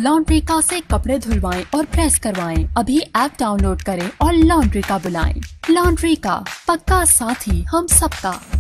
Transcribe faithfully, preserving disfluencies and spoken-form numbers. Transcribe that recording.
Laundry का से कपड़े धुलवाएं और प्रेस करवाएं। अभी ऐप डाउनलोड करें और लॉन्ड्री का बुलाएं। लॉन्ड्री का, पक्का साथी हम सबका।